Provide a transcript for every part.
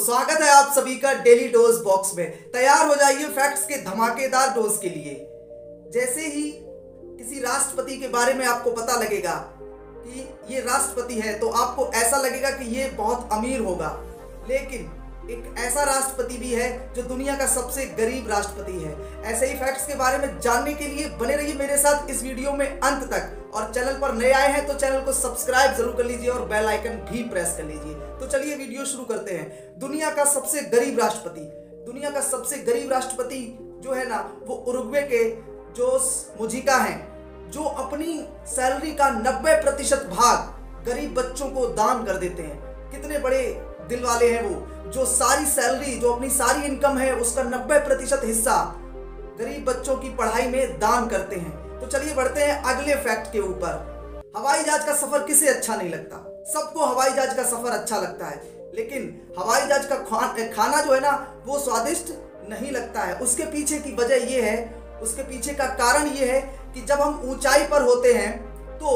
स्वागत है आप सभी का डेली डोज बॉक्स में। तैयार हो जाइए फैक्ट्स के धमाकेदार डोज के लिए। जैसे ही किसी राष्ट्रपति के बारे में आपको पता लगेगा कि ये राष्ट्रपति है तो आपको ऐसा लगेगा कि ये बहुत अमीर होगा, लेकिन एक ऐसा राष्ट्रपति भी है जो दुनिया का सबसे गरीब राष्ट्रपति है। ऐसे ही फैक्ट्स के बारे में जानने के लिए बने रहिए मेरे साथ इस वीडियो में अंत तक। और चैनल पर नए आए हैं तो चैनल को सब्सक्राइब जरूर कर लीजिए और बेल आइकन भी प्रेस कर लीजिए। तो चलिए वीडियो शुरू करते हैं। दुनिया का सबसे गरीब राष्ट्रपति, दुनिया का सबसे गरीब राष्ट्रपति जो है ना, वो उरुग्वे के जोस मुजिका हैं, जो अपनी सैलरी का 90% भाग गरीब बच्चों को दान कर देते हैं। कितने बड़े दिल वाले हैं वो, जो सारी सैलरी, जो अपनी सारी इनकम है उसका 90% हिस्सा गरीब बच्चों की पढ़ाई में दान करते हैं। तो चलिए बढ़ते हैं अगले फैक्ट के ऊपर। हवाई जहाज का सफर किसे अच्छा नहीं लगता? सबको हवाई जहाज का सफर अच्छा लगता है, लेकिन हवाई जहाज का खाना जो है ना, वो स्वादिष्ट नहीं लगता है। उसके पीछे की वजह ये है, उसके पीछे का कारण ये है कि जब हम ऊंचाई पर होते हैं तो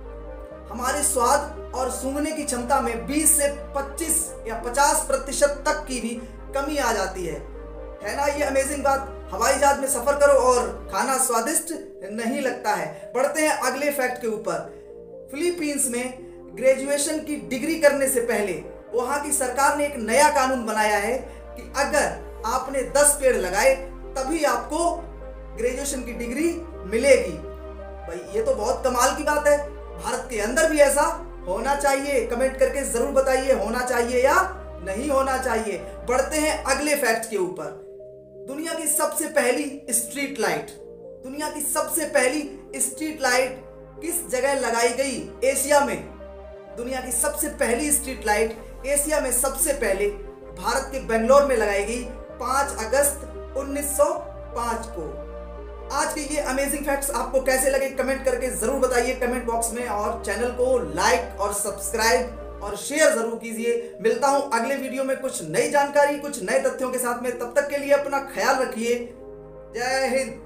हमारे स्वाद और सूंघने की क्षमता में 20 से 25 या 50% तक की भी कमी आ जाती है ना। ये अमेजिंग बात। हवाई जहाज में सफर करो और खाना स्वादिष्ट नहीं लगता है। बढ़ते हैं अगले फैक्ट के ऊपर। फिलीपींस में ग्रेजुएशन की डिग्री करने से पहले वहां की सरकार ने एक नया कानून बनाया है कि अगर आपने 10 पेड़ लगाए तभी आपको ग्रेजुएशन की डिग्री मिलेगी। भाई ये तो बहुत कमाल की बात है। भारत के अंदर भी ऐसा होना चाहिए। कमेंट करके जरूर बताइए, होना चाहिए या नहीं होना चाहिए। बढ़ते हैं अगले फैक्ट के ऊपर। दुनिया की सबसे पहली स्ट्रीट लाइट, दुनिया की सबसे पहली स्ट्रीट लाइट किस जगह लगाई गई? एशिया में। दुनिया की सबसे पहली स्ट्रीट लाइट एशिया में सबसे पहले भारत के बेंगलोर में लगाई गई 5 अगस्त 1905 को। आज के ये अमेजिंग फैक्ट्स आपको कैसे लगे कमेंट करके जरूर बताइए कमेंट बॉक्स में, और चैनल को लाइक और सब्सक्राइब और शेयर जरूर कीजिए। मिलता हूं अगले वीडियो में कुछ नई जानकारी, कुछ नए तथ्यों के साथ में। तब तक के लिए अपना ख्याल रखिए। जय हिंद।